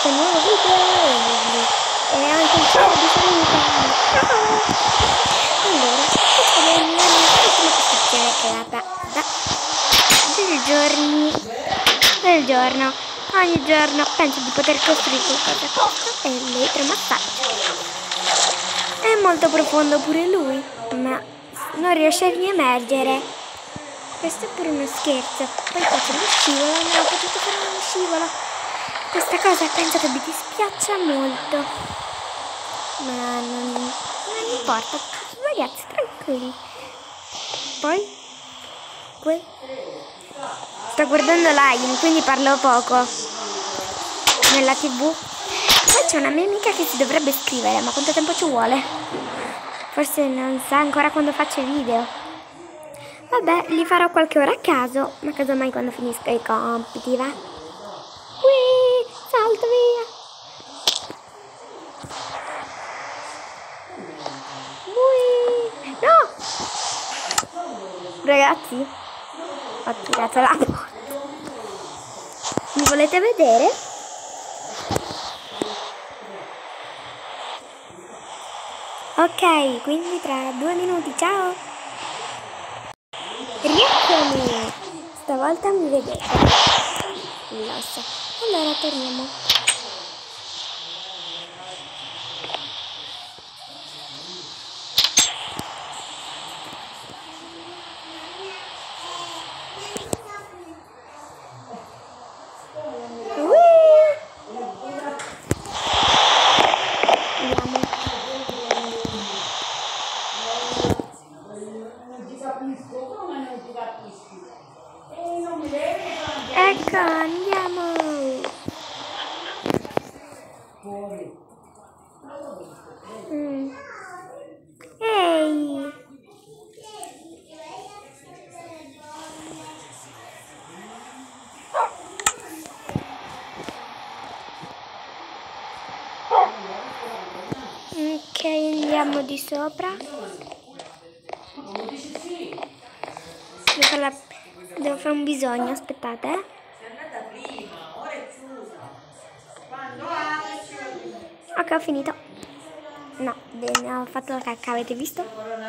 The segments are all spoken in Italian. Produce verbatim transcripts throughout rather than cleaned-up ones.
questo nuovo video e anche il ciao di salute. Allora, questa è la mia ultima costruzione creata da dei giorni del giorno. Ogni giorno penso di poter costruire qualcosa e l'elettromassaggio. È molto profondo pure lui, ma non riesce a riemergere. Questo è pure uno scherzo. Poi faccio uno scivolo, non ho potuto fare uno scivolo. Questa cosa penso che mi dispiaccia molto, ma non, non importa, ragazzi, tranquilli. Poi qui sto guardando Lion, quindi parlo poco nella tv. Poi c'è una mia amica che si dovrebbe iscrivere, ma quanto tempo ci vuole? Forse non sa ancora quando faccio i video. Vabbè, li farò qualche ora a caso, ma casomai quando finisco i compiti, va? Qui, salto via. Ui, no! Ragazzi, ho tirato la porta. Mi volete vedere? Ok, quindi tra due minuti, ciao! Rieccomi! Stavolta mi vedete. Lo so. Allora torniamo. Ecco, andiamo! Mm. Ehi! Ok, andiamo di sopra. Devo fare, la... Devo fare un bisogno, aspettate, eh. Ok, ho finito. No, bene, ho fatto la cacca, avete visto?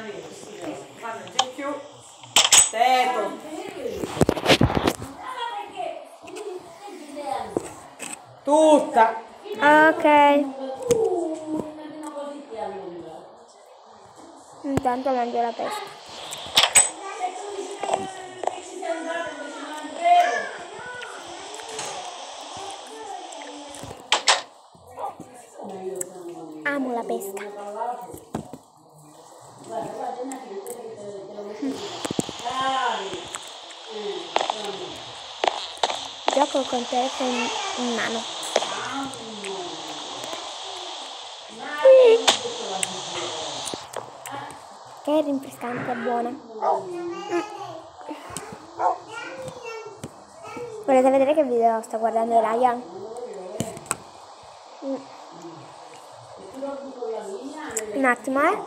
Tutta. Ok. Intanto mangio la pesca. Amo la pesca. Gioco con il telefono in mano. Che rinfrescante, buona. Mm. Volete vedere che video sto guardando Ryan? Mm. Un attimo, eh.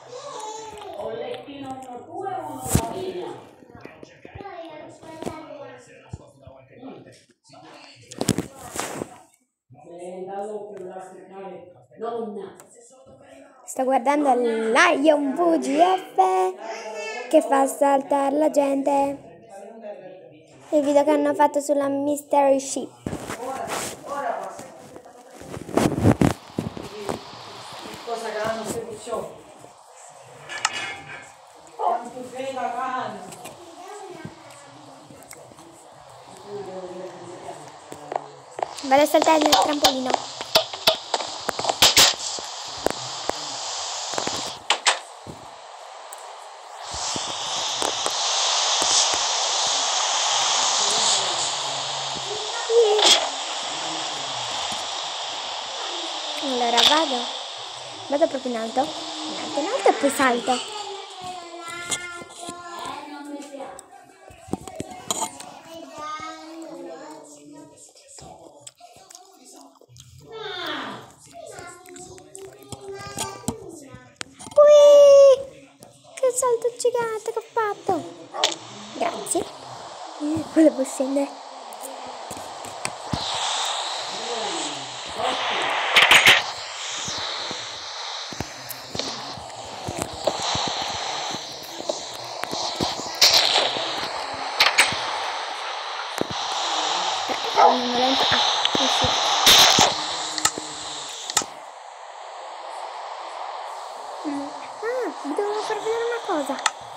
Sto guardando Lion V G F che fa saltare la gente. Il video che hanno fatto sulla Mystery Ship. Cosa che hanno seguito? Vado a saltare nel trampolino. Allora vado, vado proprio in alto, in alto, in alto e poi salto. Ui, che salto gigante che ho fatto! Grazie. Volevo scendere. andando lento. Ah, sì. Mm. Ah, vi devo far vedere una cosa.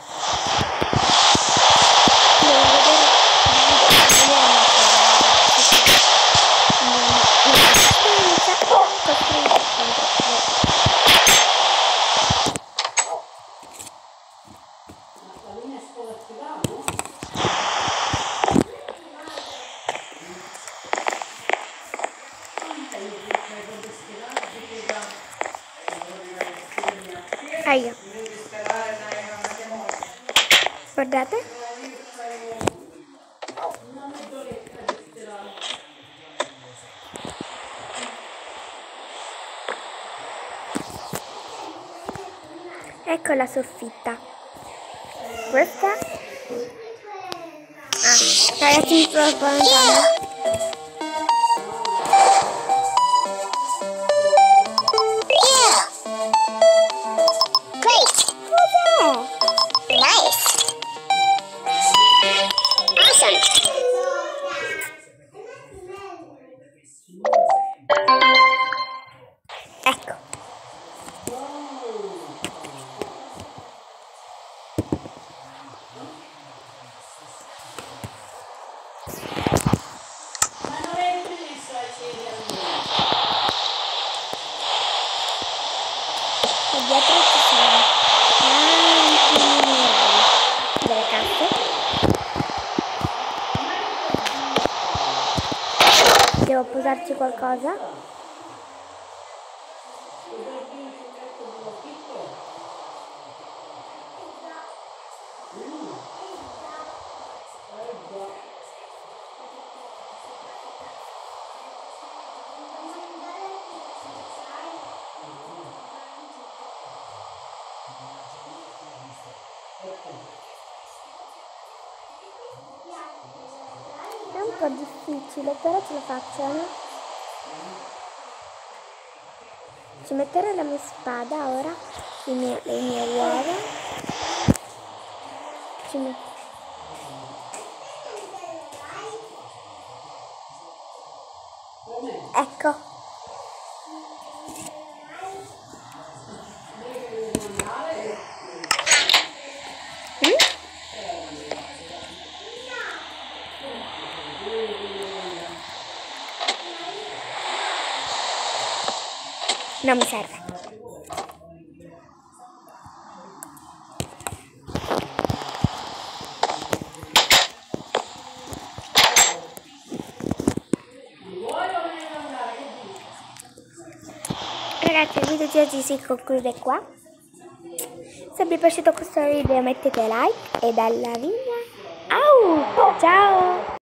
Devo vedere, devo vedere una cosa. Costruita contro. Ah, io. Guardate. Ecco la soffitta. Questa. Ah, ragazzi, mi sto spaventando. Ecco. E dietro ci sono tanti minerali delle casse. Devo posarci qualcosa. È un po' difficile, però ce la faccio, eh? Ci metterò la mia spada ora, le mie, le mie uova. Ci metto. Ecco. Mm? Non mi serve. Ragazzi, il video di oggi si conclude qua. Se vi è piaciuto questo video mettete like e dalla linea. Au! Ciao!